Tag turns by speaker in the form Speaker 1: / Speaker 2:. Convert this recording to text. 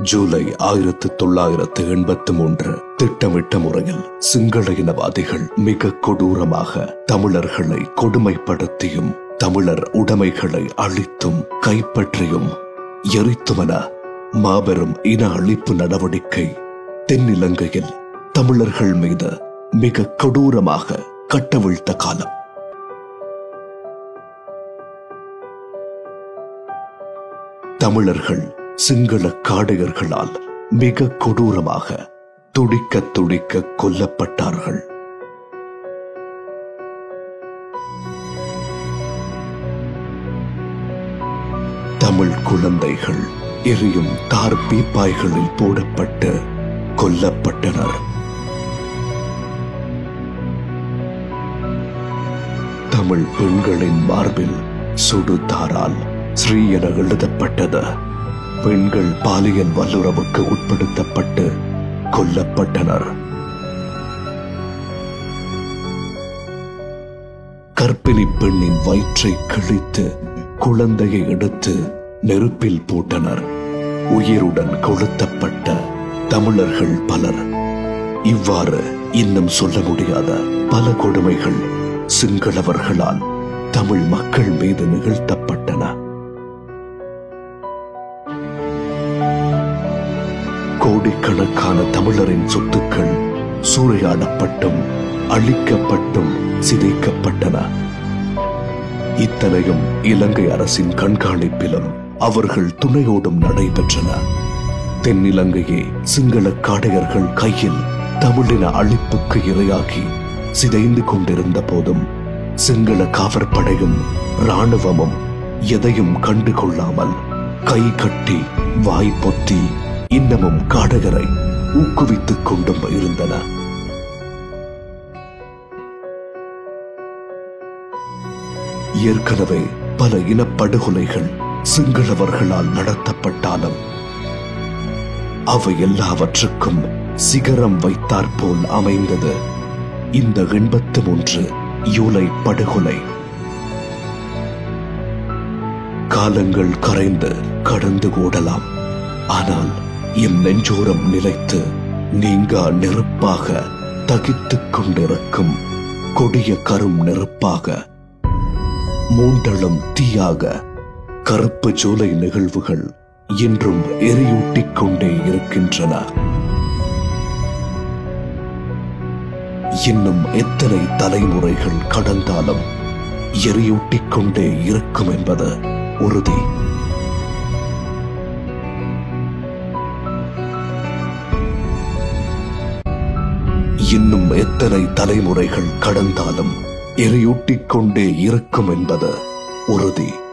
Speaker 1: ஜூலை 1983 திட்டமிட்ட முறையில் சிங்கள இனவாதிகள் மிக கொடூரமாக தமிழர்களை கொடுமைப்படுத்தியும் தமிழர் உடைமைகளை அழித்தும் கைப்பற்றியும் எரித்துமென மாபெரும் இன அழிப்பு நடவடிக்கை தென்னிலங்கையில் தமிழர்கள் மீது மிக கொடூரமாக கட்டவிழ்த்த காலம். தமிழர்கள் சிங்கள காடையர்களால் மிக கொடூரமாக துடிக்க துடிக்க கொல்லப்பட்டார்கள். தமிழ் குழந்தைகள் எரியும் தார் பீப்பாய்களில் போடப்பட்டு கொல்லப்பட்டனர். தமிழ் பெண்களின் மார்பில் சுடுதாரால் ஸ்ரீ என எழுதப்பட்டது. பெண்கள் பாலியல் வல்லுறவுக்கு உட்படுத்தப்பட்டு கொல்லப்பட்டனர். கர்ப்பிணி பெண்ணின் வயிற்றை கிழித்து குழந்தையை எடுத்து நெருப்பில் போட்டனர். உயிருடன் கொளுத்தப்பட்ட தமிழர்கள் பலர். இவ்வாறு இன்னும் சொல்ல முடியாத பல கொடுமைகள் சிங்களவர்களால் தமிழ் மக்கள் மீது நிகழ்த்தப்பட்டன. கோடிக்கணக்கான தமிழரின் சொத்துக்கள் சூறையாடப்பட்டும் அழிக்கப்பட்டும் சிதைக்கப்பட்டன. இத்தனையும் இலங்கை அரசின் கண்காணிப்பிலும் அவர்கள் துணையோடும் நடைபெற்றன. தென்னிலங்கையே சிங்கள காடையர்கள் கையில் தமிழின அழிப்புக்கு இரையாகி சிதைந்து கொண்டிருந்த போதும் சிங்கள காவற்படையும் இராணுவமும் எதையும் கண்டுகொள்ளாமல் கை கட்டி வாய் பொத்தி இன்னமும் காடகரை ஊக்குவித்துக் கொண்டும் இருந்தன. ஏற்கனவே பல இனப்படுகொலைகள் சிங்களவர்களால் நடத்தப்பட்டாலும் அவை எல்லாவற்றுக்கும் சிகரம் வைத்தாற்போல் அமைந்தது இந்த 83 ஜூலை படுகொலை. காலங்கள் கரைந்து கடந்து ஓடலாம். ஆனால் எம் நெஞ்சோரம் நிலைத்து நீங்கா நெருப்பாக தகித்துக் கொண்டிருக்கும் கொடிய கரும் நெருப்பாக மூண்டளம் தீயாக கருப்பு ஜூலை நிகழ்வுகள் இன்றும் எரியூட்டிக் கொண்டே இருக்கின்றன. இன்னும் எத்தனை தலைமுறைகள் கடந்தாலும் எரியூட்டிக் கொண்டே இருக்கும் என்பது உறுதி. இன்னும் எத்தனை தலைமுறைகள் கடந்தாலும் எரியூட்டிக் கொண்டே இருக்கும் என்பது உறுதி.